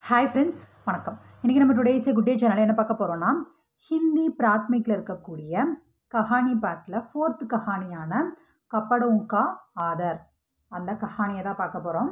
Hi friends वणक्कम इनकी நம்ம today is a good day சேனல்ல என்ன பார்க்க போறோம்னா ஹிந்தி பிராத்மிக்ல இருக்கக்கூடிய கஹானி பாட்ல ஃபோர்த் கஹானியான கப்படோं का आदर அந்த கஹானியை தான் பார்க்க போறோம்.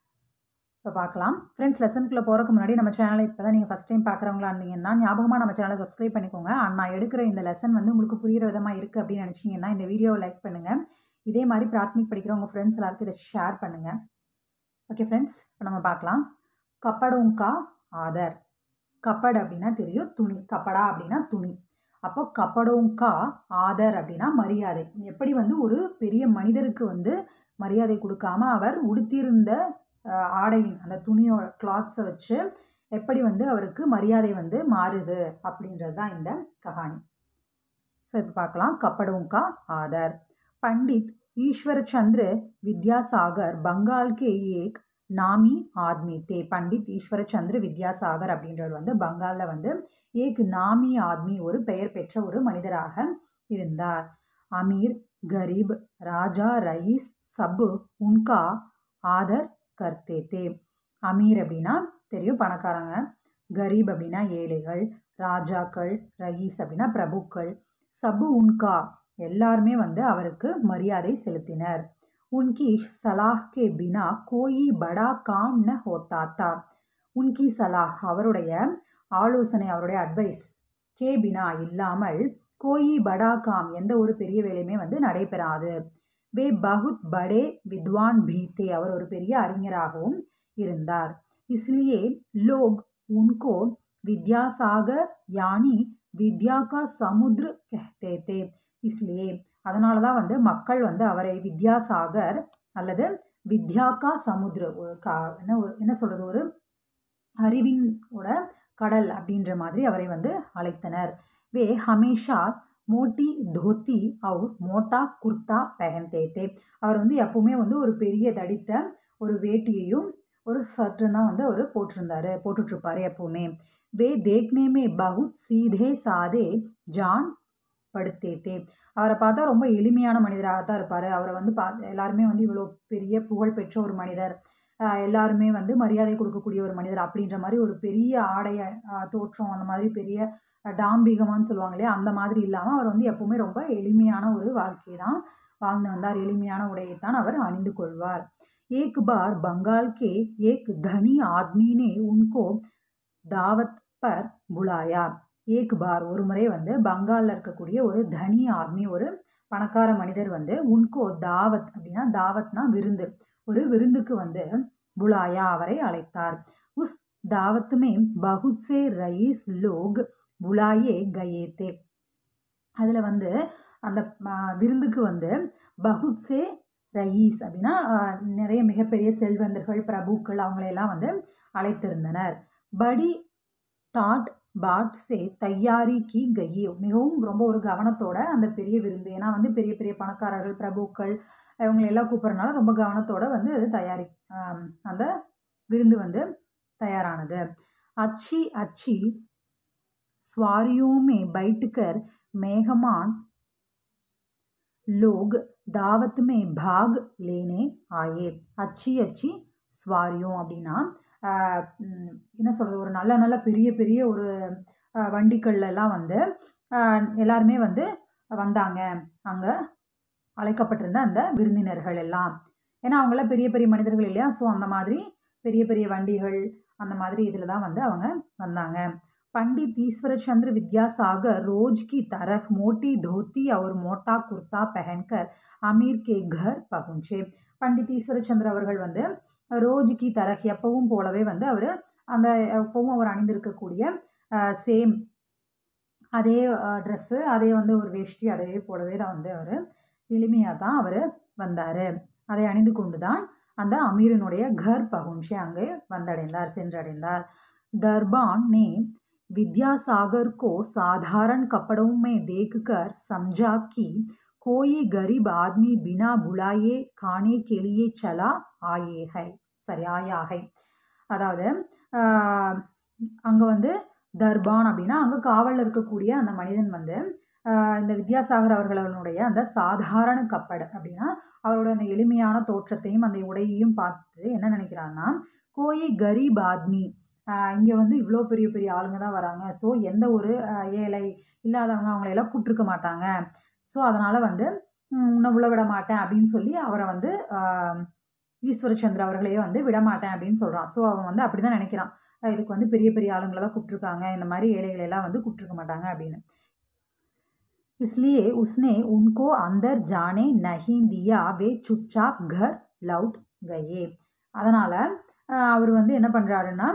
இப்போ பார்க்கலாம். ஃப்ரெண்ட்ஸ் லெசனுக்குள்ள போறதுக்கு முன்னாடி நம்ம சேனலை இப்போதான் நீங்கள் ஃபஸ்ட் டைம் பார்க்குறவங்களா இருந்தீங்கன்னா ஞாபகமாக நம்ம சேனலை சப்ஸ்கிரைப் பண்ணிக்கோங்க. நான் எடுக்கிற இந்த லெசன் வந்து உங்களுக்கு புரிகிற விதமாக இருக்குது அப்படின்னு நினச்சிங்கன்னா இந்த வீடியோவை லைக் பண்ணுங்கள். இதே மாதிரி பிராத்மிக் படிக்கிற உங்கள் ஃப்ரெண்ட்ஸ் எல்லாருக்கும் இதை ஷேர் பண்ணுங்கள். ஓகே ஃப்ரெண்ட்ஸ், இப்போ நம்ம பார்க்கலாம். கப்படோं का आदर. கப்பட் அப்படின்னா தெரியும், துணி. கப்படா அப்படின்னா துணி. அப்போ கப்படோं का आदर அப்படின்னா மரியாதை. எப்படி வந்து ஒரு பெரிய மனிதருக்கு வந்து மரியாதை கொடுக்காம அவர் உடுத்தியிருந்த ஆடையின் அந்த துணியோட கிளாத்ஸை வச்சு எப்படி வந்து அவருக்கு மரியாதை வந்து மாறுது அப்படின்றது தான் இந்த கஹானி. ஸோ இப்போ பார்க்கலாம். கப்படோं का आदर. पंडित ईश्वर चंद्र विद्यासागर बंगाल के एक नामी आदमी थे. पंडित ईश्वर चंद्र विद्यासागर அப்படின்றவர் வந்து பங்காலில் வந்து ஏக் நாமி ஆத்மி ஒரு பெயர் பெற்ற ஒரு மனிதராக இருந்தார். அமீர் கரீப் ராஜா ரயீஸ் சப் உன்கா ஆதர் கர்த்தே தே. அமீர் அப்படின்னா தெரியும் பணக்காரங்க, கரீப் அப்படின்னா ஏழைகள், ராஜாக்கள், ரயீஸ் அப்படின்னா பிரபுக்கள், சபு உன்கா எல்லாருமே வந்து அவருக்கு மரியாதை செலுத்தினர். उनकी सलाह के बिना कोई बड़ा काम न होता था. उनकी सलाह அவருடைய ஆலோசனை, அவருடைய அட்வைஸ் கே பினா இல்லாமல் கோயி படா காம் எந்த ஒரு பெரிய வேலையுமே வந்து நடைபெறாது. வே பகுத் படே வித்வான் பீத்தே அவர் ஒரு பெரிய அறிஞராகவும் இருந்தார். इसलिए लोग उनको विद्यासागर यानी विद्या का समुद्र कहते थे. इसलिए அதனால தான் வந்து மக்கள் வந்து அவரை வித்யாசாகர் அல்லது வித்யாக்கா சமுத்திர என்ன சொல்கிறது ஒரு அறிவினோட கடல் அப்படின்ற மாதிரி அவரை வந்து அழைத்தனர். வே ஹமேஷா மோட்டி தோத்தி அவர் மோட்டா குர்தா பெஹன்தே தே. அவர் வந்து எப்பவுமே வந்து ஒரு பெரிய தடித்த ஒரு வேட்டியையும் ஒரு சர்ட்டும் தான் வந்து அவர் போட்டுட்ருப்பார் எப்பவுமே. வே தேக்னேமே பகுத் சீதே சாதே ஜான் படுத்தேத்தே. அவரை பார்த்தா ரொம்ப எளிமையான மனிதராக தான் இருப்பார். அவரை வந்து எல்லாருமே வந்து இவ்வளோ பெரிய புகழ் பெற்ற ஒரு மனிதர், எல்லாருமே வந்து மரியாதை கொடுக்கக்கூடிய ஒரு மனிதர் அப்படின்ற மாதிரி ஒரு பெரிய ஆடைய தோற்றம், அந்த மாதிரி பெரிய டாம்பிகமானு சொல்லுவாங்க இல்லையா, அந்த மாதிரி இல்லாமல் அவர் வந்து எப்பவுமே ரொம்ப எளிமையான ஒரு வாழ்க்கை தான் வாழ்ந்து வந்தார். எளிமையான உடையைத்தான் அவர் அணிந்து கொள்வார். ஏக் பார் பங்கால் கே ஏக் தனி ஆத்மி நே உன்கோ தாவத் பர் புலாயா. ஏக் பார் ஒரு முறை வந்து பங்காலில் இருக்கக்கூடிய ஒரு தனி ஆத்மி ஒரு பணக்கார மனிதர் வந்து உன்கோ தாவத் அப்படின்னா தாவத்னா விருந்து, ஒரு விருந்துக்கு வந்து புலாயா அவரை அழைத்தார். உஸ் தாவத்துமே பகுத் சே ரயீஸ் லோக் புலாயே கயேத்தே. அதில் வந்து அந்த விருந்துக்கு வந்து பகுத் சே ரயீஸ் அப்படின்னா நிறைய மிகப்பெரிய செல்வந்தர்கள், பிரபுக்கள் அவங்களையெல்லாம் வந்து அழைத்திருந்தனர். படி டாட் பாட் சே தையாரி கி கயி. மிகவும் ரொம்ப ஒரு கவனத்தோட அந்த பெரிய விருந்து, ஏன்னா வந்து பெரிய பெரிய பணக்காரர்கள், பிரபுக்கள் இவங்களெல்லாம் கூப்பிட்றதுனால ரொம்ப கவனத்தோட வந்து அது அந்த விருந்து வந்து தயாரானது. அச்சி அச்சி ஸ்வாரியோமே பைட்கர் மேகமான் लोग दावत में भाग लेने आए. अच्छी अच्छी ஸ்வாரியும் அப்படின்னா என்ன சொல்கிறது ஒரு நல்ல நல்ல பெரிய பெரிய ஒரு வண்டிகள்லாம் வந்து எல்லாருமே வந்து வந்தாங்க அங்கே அழைக்கப்பட்டிருந்த அந்த விருந்தினர்கள் எல்லாம். ஏன்னா அவங்களாம் பெரிய பெரிய மனிதர்கள் இல்லையா, ஸோ அந்த மாதிரி பெரிய பெரிய வண்டிகள் அந்த மாதிரி இதில் தான் வந்து அவங்க வந்தாங்க. पंडित ईश्वर चंद्र विद्यासागर रोज की तरह मोटी धोती और मोटा कुर्ता पहनकर अमीर के घर पहुंचे. पंडित ईश्वर चंद्र அவர்கள் வந்து ரோஜ் கி தரஹ் எப்பவும் போலவே வந்து அவர் அந்த எப்பவும் அவர் அணிந்திருக்கக்கூடிய சேம் அதே ட்ரெஸ்ஸு, அதே வந்து ஒரு வேஷ்டி, அதே போலவே தான் வந்து அவர் எளிமையாக தான் அவர் வந்தார். அதை அணிந்து கொண்டு தான் அந்த அமீரனுடைய घर पहुंचे அங்கே வந்தடைந்தார், சென்றடைந்தார். दरबान ने विद्यासागर को साधारण कपड़ों में देखकर समझा कि कोई गरीब आदमी बिना बुलाए खाने के लिए चला आया है. அதாவது அங்கே வந்து தர்பான் அப்படின்னா அங்கே காவலில் இருக்கக்கூடிய அந்த மனிதன் வந்து இந்த வித்யாசாகர் அவர்களுடைய அந்த சாதாரண கப்படு அப்படின்னா அவரோட அந்த எளிமையான தோற்றத்தையும் அந்த உடையையும் பார்த்துட்டு என்ன நினைக்கிறான்னா கோயி கரீப் ஆத்மி இங்கே வந்து இவ்வளோ பெரிய பெரிய ஆளுங்க தான் வராங்க. ஸோ எந்த ஒரு ஏழை இல்லாதவங்க அவங்களையெல்லாம் கூப்பிட்ருக்க மாட்டாங்க. ஸோ அதனால் வந்து உன்னை உள்ள விட மாட்டேன் அப்படின்னு சொல்லி அவரை வந்து ஈஸ்வரச்சந்திர அவர்களையே வந்து விடமாட்டேன் அப்படின்னு சொல்கிறான். ஸோ அவன் வந்து அப்படி தான் நினைக்கிறான். இதுக்கு வந்து பெரிய பெரிய ஆளுங்களை தான் கூப்பிட்ருக்காங்க, இந்த மாதிரி ஏழைகளெல்லாம் வந்து கூப்பிட்ருக்க மாட்டாங்க அப்படின்னு. इसलिए उसने उनको अंदर जाने नहीं दिया, वे चुपचाप घर लौट गए. அதனால் அவர் வந்து என்ன பண்ணுறாருன்னா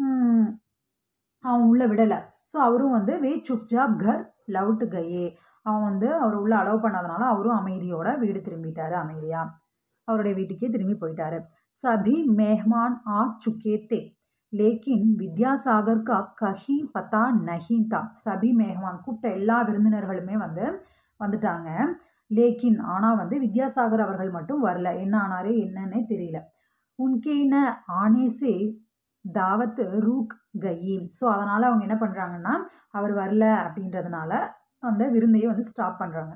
அவன் உள்ளே விடலை. ஸோ அவரும் வந்து வே சுப்சாப் கர் லவுட் கயே, அவன் வந்து அவர் உள்ளே அலோவ் பண்ணாதனால அவரும் அமைதியோட வீடு திரும்பிட்டாரு. அமைதியாக அவருடைய வீட்டுக்கே திரும்பி போயிட்டாரு. சபி मेहमान आ चुके थे लेकिन विद्यासागर का कहीं पता नहीं था. சபி मेहमान கூப்பிட்ட எல்லா விருந்தினர்களுமே வந்து வந்துட்டாங்க. லேக்கின் ஆனால் வந்து வித்யாசாகர் அவர்கள் மட்டும் வரல. என்ன ஆனாரு என்னன்னே தெரியல. உன்கே ந ஆனே சே தாவத் ரூக் கயி. ஸோ அதனால் அவங்க என்ன பண்ணுறாங்கன்னா அவர் வரல அப்படின்றதுனால அந்த விருந்தையை வந்து ஸ்டாப் பண்ணுறாங்க.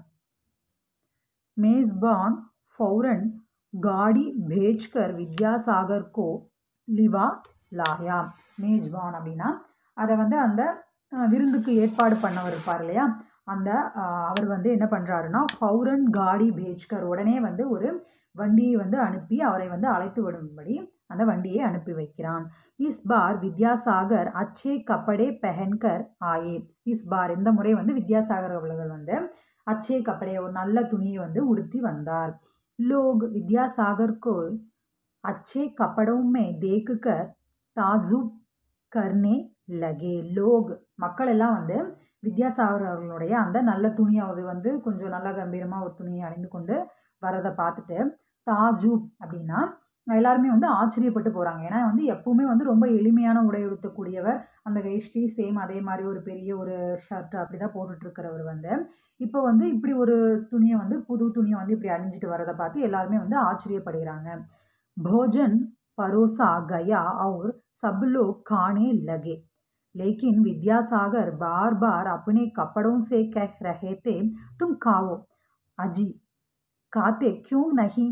मेज़बान फौरन गाड़ी भेजकर विद्यासागर को लिवा लाया. मेज़बान அப்படின்னா அதை வந்து அந்த விருந்துக்கு ஏற்பாடு பண்ணவர் இருப்பார் இல்லையா, அந்த அவர் வந்து என்ன பண்ணுறாருன்னா ஃபௌரன் காடி பேஜ்கர், உடனே வந்து ஒரு வண்டியை வந்து அனுப்பி அவரை வந்து அழைத்து விடும்படி அந்த வண்டியை அனுப்பி வைக்கிறான். இஸ் பார் வித்யாசாகர் அச்சே கப்படே பெஹன்கர் ஆயே. இஸ் பார் இந்த முறை வந்து வித்யாசாகர் அவர்கள் வந்து அச்சே கப்படே ஒரு நல்ல துணியை வந்து உடுத்தி வந்தார். லோக் வித்யாசாகர் को अच्छे कपड़ों में देखकर ताजुब करने लगे. லோக் மக்கள் எல்லாம் வந்து வித்யாசாகர் அவர்களுடைய அந்த நல்ல துணியை அவர் வந்து கொஞ்சம் நல்ல கம்பீரமாக ஒரு துணியை அணிந்து கொண்டு வரதை பார்த்துட்டு தாஜூப் அப்படின்னா எல்லாருமே வந்து ஆச்சரியப்பட்டு போகிறாங்க. ஏன்னா வந்து எப்பவுமே வந்து ரொம்ப எளிமையான உடை உடுத்தக்கூடியவர், அந்த வேஷ்டி சேம் அதே மாதிரி ஒரு பெரிய ஒரு ஷர்ட் அப்படி தான் போட்டுட்ருக்கிறவர் வந்து இப்போ வந்து இப்படி ஒரு துணியை வந்து புது துணியை வந்து இப்படி அணிஞ்சிட்டு வரதை பார்த்து எல்லாருமே வந்து ஆச்சரியப்படுகிறாங்க. भोजन परोसा गया और सब लोग खाने लगे, लेकिन विद्यासागर बार बार अपने कपड़ों से कह रहे थे तुम खाओ, अजी खाते क्यों नहीं.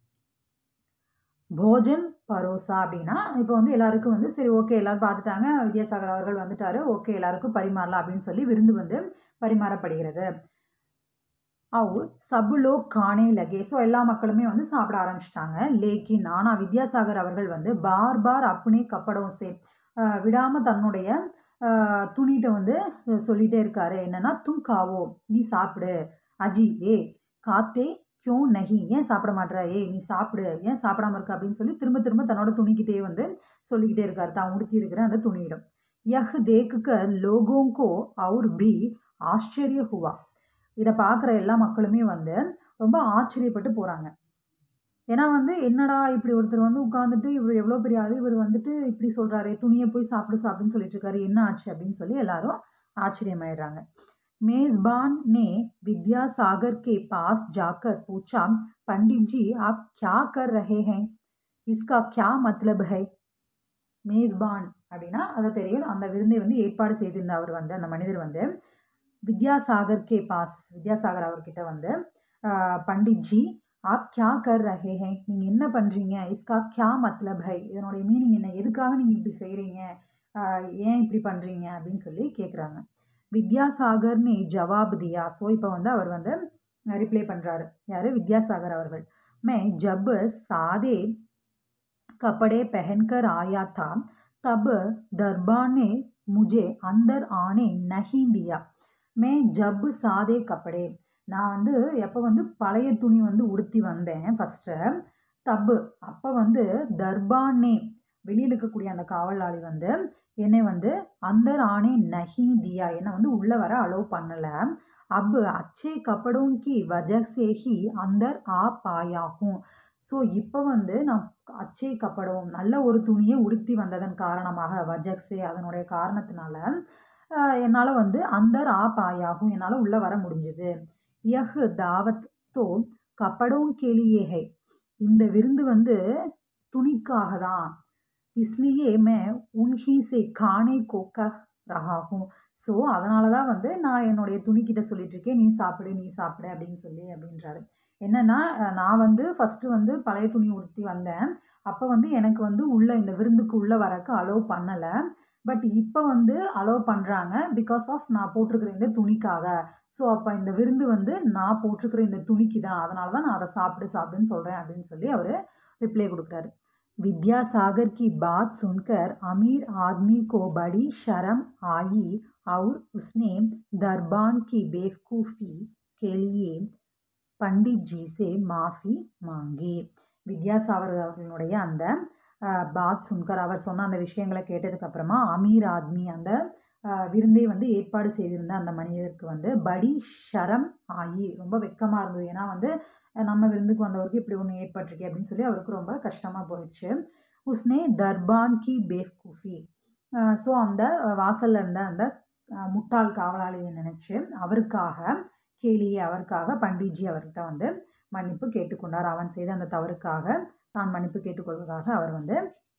போஜன் பரோசா அப்படின்னா இப்போ வந்து எல்லாருக்கும் வந்து சரி ஓகே எல்லாரும் பார்த்துட்டாங்க, வித்யாசாகர் அவர்கள் வந்துட்டாரு, ஓகே எல்லாருக்கும் பரிமாறலாம் அப்படின்னு சொல்லி விருந்து வந்து பரிமாறப்படுகிறது. அவர் சபு லோக் கானே லகே. ஸோ எல்லா மக்களுமே வந்து சாப்பிட ஆரம்பிச்சிட்டாங்க. லேக்கின் ஆனால் வித்யாசாகர் அவர்கள் வந்து பார் பார் அப்புனே கப்படம் சே விடாமல் தன்னுடைய துணிகிட்ட வந்து சொல்லிகிட்டே இருக்காரு. என்னென்னா தும் காவோ நீ சாப்பிடு, அஜி ஏ காத்தே கியூ நகி ஏன் சாப்பிட மாட்டேற, நீ சாப்பிடு ஏன் சாப்பிடாம இருக்க அப்படின்னு சொல்லி திரும்ப திரும்ப தன்னோட துணிக்கிட்டே வந்து சொல்லிக்கிட்டே இருக்காரு, தான் உடுத்தி இருக்கிற அந்த துணியிடம். யஹ் தேக்குக்கர் லோகோங்கோ அவுர் பி ஆச்சரிய ஹுவா. இதை பார்க்குற எல்லா மக்களுமே வந்து ரொம்ப ஆச்சரியப்பட்டு போகிறாங்க. ஏன்னா வந்து என்னடா இப்படி ஒருத்தர் வந்து உட்காந்துட்டு இவர் எவ்வளோ பெரிய ஆள், இவர் வந்துட்டு இப்படி சொல்கிறாரு, துணியை போய் சாப்பிடுன்னு சொல்லிட்டு இருக்காரு, என்ன ஆச்சு அப்படின்னு சொல்லி எல்லாரும் ஆச்சரியமாயிடுறாங்க. मेज़बान ने विद्यासागर के पास जाकर पूछा, पंडित जी आप क्या कर रहे हैं, इसका क्या मतलब है. मेज़बान அப்படின்னா அதை தெரியும், அந்த விருந்தை வந்து ஏற்பாடு செய்திருந்த அவர் வந்து அந்த மனிதர் வந்து வித்யாசாகர் கே பாஸ் வித்யாசாகர் அவர்கிட்ட வந்து பண்டிட் ஜி ஆப் கியா கர் ரஹே ஹே, நீங்கள் என்ன பண்ணுறீங்க, இஸ்கா கியா மத்லப் ஹை, இதனுடைய மீனிங் என்ன, எதுக்காக நீங்கள் இப்படி செய்கிறீங்க, ஏன் இப்படி பண்ணுறீங்க அப்படின்னு சொல்லி கேட்குறாங்க. வித்யாசாகர் ने जवाब दिया. ஸோ இப்போ வந்து அவர் வந்து ரிப்ளை பண்ணுறாரு, யார் வித்யாசாகர் அவர்கள். मैं जब सादे कपड़े पहनकर आया था तब दरबार ने मुझे अंदर आने नहीं दिया. मैं जब सादे कपड़े நான் வந்து எப்போ வந்து பழைய துணி வந்து உடுத்தி வந்தேன் ஃபஸ்ட்டு, தப்பு அப்போ வந்து தர்பானே வெளியில் இருக்கக்கூடிய அந்த காவலாளி வந்து என்னை வந்து அந்தர் ஆணே நஹி தியா என்னை வந்து உள்ளே வர அலோவ் பண்ணலை. அப் அச்சே கப்படும் கி வஜக் சேஹி அந்தர் ஆ பாயாகும். ஸோ இப்போ வந்து நான் அச்சே கப்படம் நல்ல ஒரு துணியை உடுத்தி வந்ததன் காரணமாக வஜக்ஸே அதனுடைய காரணத்தினால என்னால் வந்து அந்தர் ஆ பாயாகும் என்னால் உள்ளே வர முடிஞ்சுது. யஹ் தாவத் தோ கப்படும் கேலியே ஹை, இந்த விருந்து வந்து துணிக்காக தான். इसलिए मैं उन्हीं से खाने को कह रहा हूँ. ஸோ அதனால தான் வந்து நான் என்னுடைய துணிக்கிட்ட சொல்லிட்டு இருக்கேன், நீ சாப்பிடு அப்படின்னு சொல்லி அப்படின்றாரு. என்னென்னா நான் வந்து ஃபஸ்ட்டு வந்து பழைய துணி உடுத்தி வந்தேன், அப்போ வந்து எனக்கு வந்து உள்ள இந்த விருந்துக்கு உள்ளே வரக்கு அலோவ் பண்ணலை. பட் இப்போ வந்து அலோவ் பண்ணுறாங்க பிகாஸ் ஆஃப் நான் போட்டிருக்கிற இந்த துணிக்காக. ஸோ அப்போ இந்த விருந்து வந்து நான் போட்டிருக்கிற இந்த துணிக்கு தான். அதனால தான் நான் அதை சாப்பிடுன்னு சொல்கிறேன் அப்படின்னு சொல்லி அவர் रिप्लाई கொடுக்குறாரு. विद्यासागर की बात सुनकर अमीर आदमी को बड़ी शर्म आई और उसने दरबान की बेवकूफ़ी के लिए पंडित जी से माफ़ी मांगी. வித்யாசாகர் அவர்களுடைய அந்த பாத் சுன்கர் அவர் சொன்ன அந்த விஷயங்களை கேட்டதுக்கப்புறமா அமீர் ஆத்மி அந்த விருந்தை வந்து ஏற்பாடு செய்திருந்த அந்த மனிதருக்கு வந்து படி ஷரம் ஆகி ரொம்ப வெக்கமாக இருந்தது. ஏன்னா வந்து நம்ம விருந்துக்கு வந்தவருக்கு இப்படி ஒன்று ஏற்பட்டிருக்கே அப்படின்னு சொல்லி அவருக்கு ரொம்ப கஷ்டமாக போயிடுச்சு. உஸ்னே தர்பான் கி பேவ்கூஃபி, ஸோ அந்த வாசலில் இருந்த அந்த முட்டாள் காவலாளியை நினச்சி அவருக்காக பண்டிட்ஜி அவர்கிட்ட வந்து மன்னிப்பு கேட்டுக்கொண்டார். அவன் செய்த அந்த தவறுக்காக தான் மன்னிப்பு கேட்டுக்கொள்வதாக அவர் வந்து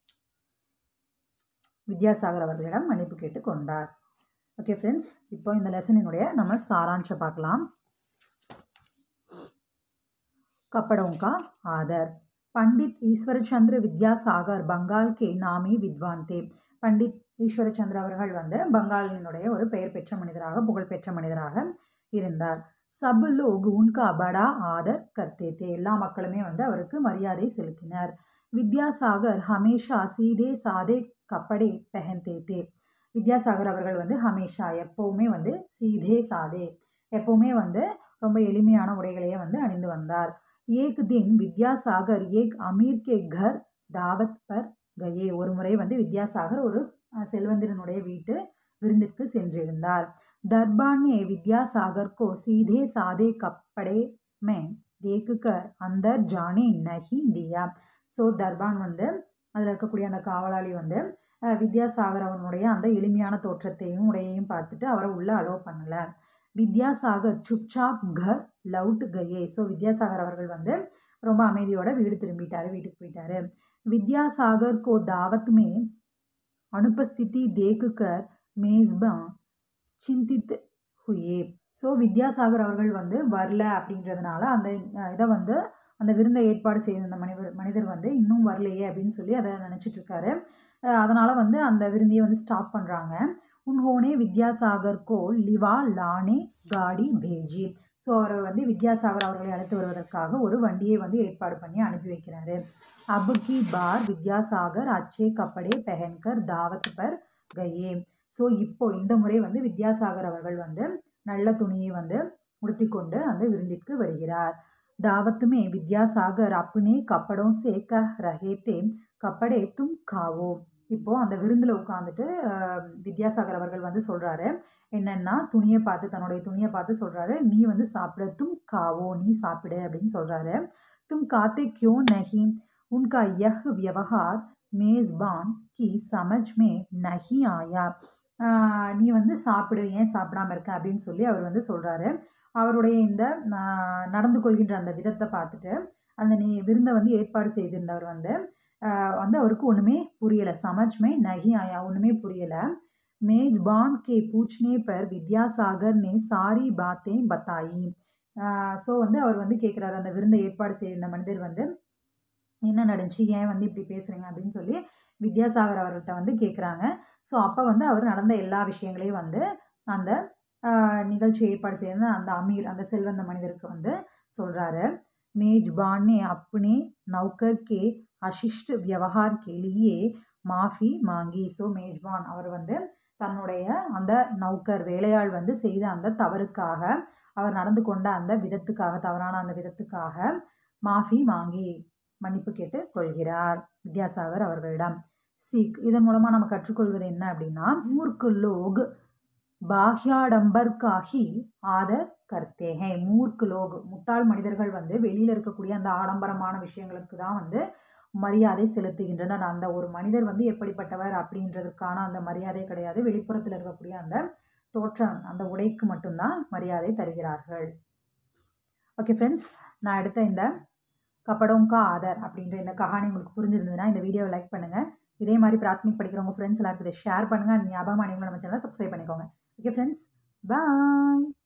வித்யாசாகர் அவர்களிடம் மன்னிப்பு கேட்டுக்கொண்டார். ஓகே ஃப்ரெண்ட்ஸ், இப்போ இந்த லெசனினுடைய நம்ம சாராம்சம் பார்க்கலாம். कपड़ों का आदर. पंडित ईश्वरचंद्र विद्यासागर बंगाल के नामी विद्वान थे. பண்டிட் ஈஸ்வரச்சந்திர அவர்கள் வந்து பங்காளினுடைய ஒரு பெயர் பெற்ற மனிதராக புகழ்பெற்ற மனிதராக இருந்தார். सब लोग उनका बड़ा आदर करते थे. எல்லா மக்களுமே வந்து அவருக்கு மரியாதை செலுத்தினர். வித்யாசாகர் ஹமேஷா சீதே சாதே கப்படே பஹன்தே தே. வித்யாசாகர் அவர்கள் வந்து ஹமேஷா எப்பவுமே வந்து சீதே சாதே எப்பவுமே வந்து ரொம்ப எளிமையான உடைகளையே வந்து அணிந்து வந்தார். एक दिन विद्यासागर एक अमीर के घर दावत पर गए. ஒரு முறை வந்து வித்யாசாகர் ஒரு செல்வந்தரனுடைய வீட்டு விருந்திற்கு சென்றிருந்தார். दरबान ने विद्यासागर को सीधे साधे कपड़े में देखकर अंदर जाने नहीं दिया. ஸோ தர்பான் வந்து அதில் இருக்கக்கூடிய அந்த காவலாளி வந்து வித்யாசாகர் அவனுடைய அந்த எளிமையான தோற்றத்தையும் உடையையும் பார்த்துட்டு அவரை உள்ள அலோவ் பண்ணலை. வித்யாசாகர் சுப்சாப் கர் லவுட் கயே. ஸோ வித்யாசாகர் அவர்கள் வந்து ரொம்ப அமைதியோட வீட்டுக்கு போயிட்டாரு. வித்யாசாகர் கோ தாவத் மே அனுபஸ்திதி தேக்குகர் மேஸ்பான் சிந்தித் ஹுயே. ஸோ வித்யாசாகர் அவர்கள் வந்து வரல அப்படின்றதுனால அந்த இதை வந்து அந்த விருந்தை ஏற்பாடு செய்த அந்த மனிதர் வந்து இன்னும் வரலையே அப்படின்னு சொல்லி அதை நினச்சிட்டு இருக்காரு. அதனால் வந்து அந்த விருந்தையை வந்து ஸ்டாப் பண்ணுறாங்க. उन्होंने विद्यासागर को लिवा लाने गाड़ी भेजी. ஸோ அவர் வந்து வித்யாசாகர் அவர்களை அழைத்து வருவதற்காக ஒரு வண்டியை வந்து ஏற்பாடு பண்ணி அனுப்பி வைக்கிறாரு. अब की बार வித்யாசாகர் अच्छे कपड़े पहनकर दावत पर गए. ஸோ இப்போ இந்த முறை வந்து வித்யாசாகர் அவர்கள் வந்து நல்ல துணியை வந்து உடுத்திக்கொண்டு அந்த விருந்திற்கு வருகிறார். दावत में विद्यासागर अपने कपड़ों से कह रहे थे कपड़े तुम खाओ. இப்போது அந்த விருந்தில் உட்காந்துட்டு வித்யாசாகர் அவர்கள் வந்து சொல்கிறாரு என்னென்னா தன்னுடைய துணியை பார்த்து சொல்கிறாரு, நீ வந்து சாப்பிடு, தும் காவோ, நீ சாப்பிடு அப்படின்னு சொல்கிறாரு. தும் காத்தே கியோ நஹி உன்கா யஹ் வியவஹார் மேஸ்பான் கி சமஜ் மே நஹி ஆயா. நீ வந்து சாப்பிடு, ஏன் சாப்பிடாம இருக்க அப்படின்னு சொல்லி அவர் வந்து சொல்கிறாரு. அவருடைய இந்த நடந்து கொள்கின்ற அந்த விதத்தை பார்த்துட்டு அந்த விருந்தை வந்து ஏற்பாடு செய்திருந்தவர் வந்து அவருக்கு ஒன்றுமே புரியலை. சமஜ்மே நஹி ஆயா, ஒன்றுமே புரியலை. மேஜ்பான் கே பூச்னே பர் வித்யாசாகர் நே சாரி பாத்தே பத்தாயி. ஸோ வந்து அவர் வந்து கேட்குறாரு, அந்த விருந்தை ஏற்பாடு செய்த மனிதர் வந்து என்ன நடந்துச்சு, ஏன் வந்து இப்படி பேசுகிறீங்க அப்படின்னு சொல்லி வித்யாசாகர் அவர்கிட்ட வந்து கேட்குறாங்க. ஸோ அப்போ வந்து அவர் நடந்த எல்லா விஷயங்களையும் வந்து அந்த நிகழ்ச்சி ஏற்பாடு செய்த அந்த அமீர் அந்த செல்வந்த மனிதருக்கு வந்து சொல்கிறாரு. मेजबान ने अपने नौकर के अशिष्ट व्यवहार के लिए माफ़ी मांगी. ஸோ மேஜ்பான் அவர் வந்து தன்னுடைய அந்த நௌக்கர் வேலையாள் வந்து செய்த அந்த தவறுக்காக, அவர் நடந்து கொண்ட அந்த விதத்துக்காக, தவறான அந்த விதத்துக்காக மாஃபி மாங்கி மன்னிப்பு கேட்டு கொள்கிறார் வித்யாசாகர் அவர்களிடம். சீக், இதன் மூலமாக நம்ம கற்றுக்கொள்வது என்ன அப்படின்னா, மூர்க்கு லோக் பாஹ்யாடம்பர் காஹி ஆதர் கர்த்தே ஹே. மூர்க்கு லோக், முட்டாள் மனிதர்கள் வந்து வெளியில் இருக்கக்கூடிய அந்த ஆடம்பரமான விஷயங்களுக்கு தான் வந்து மரியாதை செலுத்துகின்றனர். அந்த ஒரு மனிதர் வந்து எப்படிப்பட்டவர் அப்படின்றதுக்கான அந்த மரியாதை கிடையாது. வெளிப்புறத்தில் இருக்கக்கூடிய அந்த தோற்றம், அந்த உடைக்கு மட்டும்தான் மரியாதை தருகிறார்கள். ஓகே ஃப்ரெண்ட்ஸ், நான் எடுத்த இந்த கப்படோங்கா ஆதர் அப்படின்ற இந்த கஹானி உங்களுக்கு புரிஞ்சிருந்ததுன்னா இந்த வீடியோவை லைக் பண்ணுங்கள். இதே மாதிரி பிராத்மிக் படிக்கிறவங்க ஃப்ரெண்ட்ஸ் எல்லாருக்கும் இதை ஷேர் பண்ணுங்கள். ஞாபகமாக நீங்களும் நம்ம சேனலை சப்ஸ்கிரைப் பண்ணிக்கோங்க. ஓகே ஃப்ரெண்ட்ஸ், பாய்.